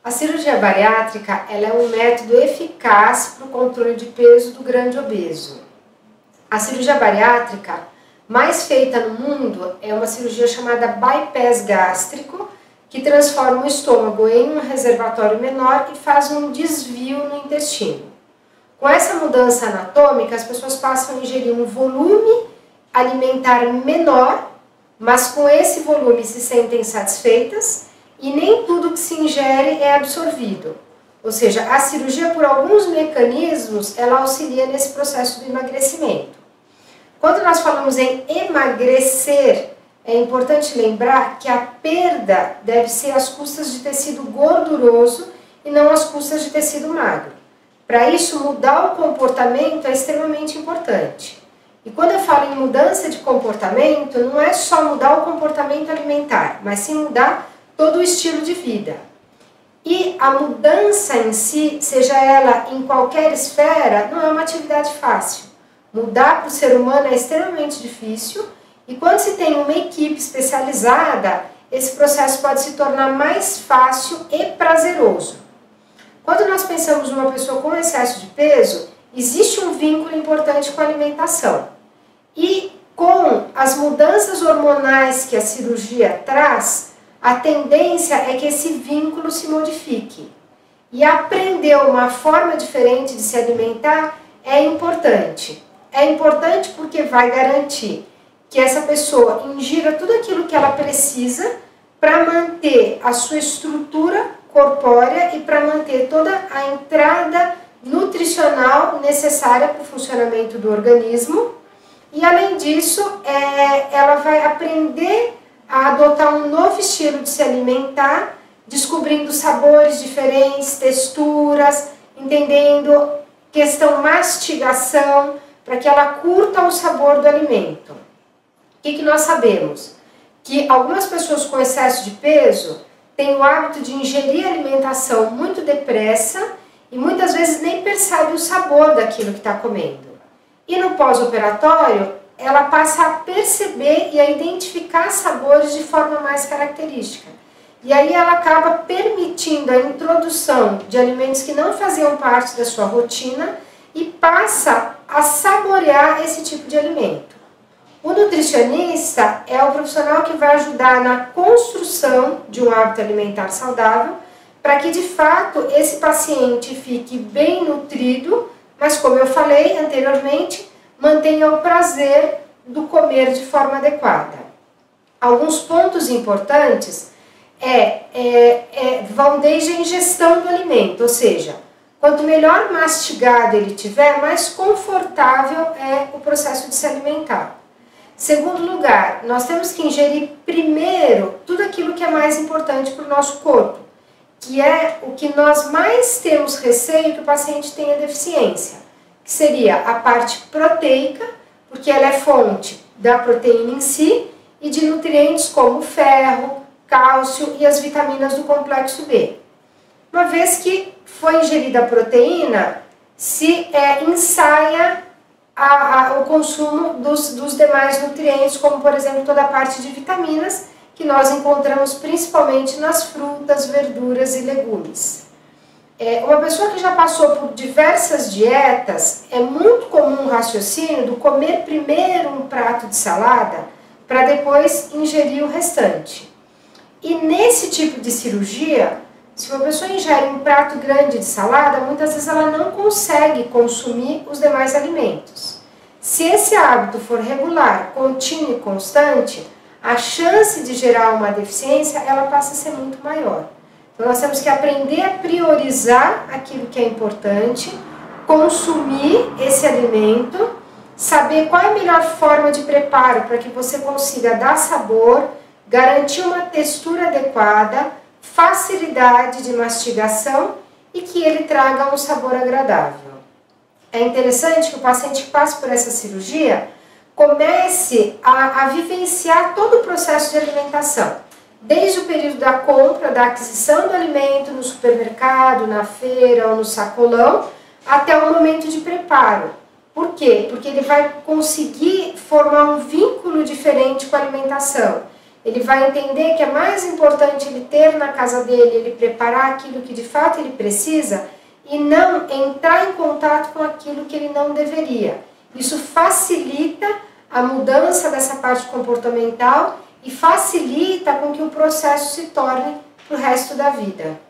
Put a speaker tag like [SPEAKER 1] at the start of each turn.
[SPEAKER 1] A cirurgia bariátrica ela é um método eficaz para o controle de peso do grande obeso. A cirurgia bariátrica mais feita no mundo é uma cirurgia chamada bypass gástrico, que transforma o estômago em um reservatório menor e faz um desvio no intestino. Com essa mudança anatômica, as pessoas passam a ingerir um volume alimentar menor, mas com esse volume se sentem satisfeitas e nem tudo que se ingere é absorvido. Ou seja, a cirurgia, por alguns mecanismos, ela auxilia nesse processo do emagrecimento. Quando nós falamos em emagrecer, é importante lembrar que a perda deve ser às custas de tecido gorduroso e não às custas de tecido magro. Para isso, mudar o comportamento é extremamente importante. E quando eu falo em mudança de comportamento, não é só mudar o comportamento alimentar, mas sim mudar todo o estilo de vida. E a mudança em si, seja ela em qualquer esfera, não é uma atividade fácil. Mudar para o ser humano é extremamente difícil e quando se tem uma equipe especializada, esse processo pode se tornar mais fácil e prazeroso. Quando nós pensamos numa pessoa com excesso de peso, existe um vínculo importante com a alimentação. E com as mudanças hormonais que a cirurgia traz, a tendência é que esse vínculo se modifique. E aprender uma forma diferente de se alimentar é importante. É importante porque vai garantir que essa pessoa ingira tudo aquilo que ela precisa para manter a sua estrutura corpórea e para manter toda a entrada nutricional necessária para o funcionamento do organismo. E além disso, ela vai aprender a adotar um novo estilo de se alimentar, descobrindo sabores diferentes, texturas, entendendo questão mastigação, para que ela curta o sabor do alimento. O que nós sabemos? Que algumas pessoas com excesso de peso têm o hábito de ingerir alimentação muito depressa e muitas vezes nem percebe o sabor daquilo que está comendo. E no pós-operatório, ela passa a perceber e a identificar sabores de forma mais característica. E aí ela acaba permitindo a introdução de alimentos que não faziam parte da sua rotina e passa a saborear esse tipo de alimento. O nutricionista é o profissional que vai ajudar na construção de um hábito alimentar saudável para que de fato esse paciente fique bem nutrido, mas como eu falei anteriormente, mantenha o prazer do comer de forma adequada. Alguns pontos importantes vão desde a ingestão do alimento, ou seja, quanto melhor mastigado ele tiver, mais confortável é o processo de se alimentar. Segundo lugar, nós temos que ingerir primeiro tudo aquilo que é mais importante para o nosso corpo, que é o que nós mais temos receio que o paciente tenha deficiência, que seria a parte proteica, porque ela é fonte da proteína em si e de nutrientes como ferro, cálcio e as vitaminas do complexo B. Uma vez que foi ingerida a proteína, se ensaia o consumo dos demais nutrientes, como por exemplo toda a parte de vitaminas, que nós encontramos principalmente nas frutas, verduras e legumes. Uma pessoa que já passou por diversas dietas, é muito comum o raciocínio do comer primeiro um prato de salada para depois ingerir o restante. E nesse tipo de cirurgia, se uma pessoa ingere um prato grande de salada, muitas vezes ela não consegue consumir os demais alimentos. Se esse hábito for regular, contínuo e constante, a chance de gerar uma deficiência ela passa a ser muito maior. Então nós temos que aprender a priorizar aquilo que é importante, consumir esse alimento, saber qual é a melhor forma de preparo para que você consiga dar sabor, garantir uma textura adequada, facilidade de mastigação e que ele traga um sabor agradável. É interessante que o paciente que passa por essa cirurgia comece a vivenciar todo o processo de alimentação, desde o período da compra, da aquisição do alimento no supermercado, na feira ou no sacolão, até o momento de preparo. Por quê? Porque ele vai conseguir formar um vínculo diferente com a alimentação. Ele vai entender que é mais importante ele ter na casa dele, ele preparar aquilo que de fato ele precisa e não entrar em contato com aquilo que ele não deveria. Isso facilita a mudança dessa parte comportamental e facilita com que o processo se torne para o resto da vida.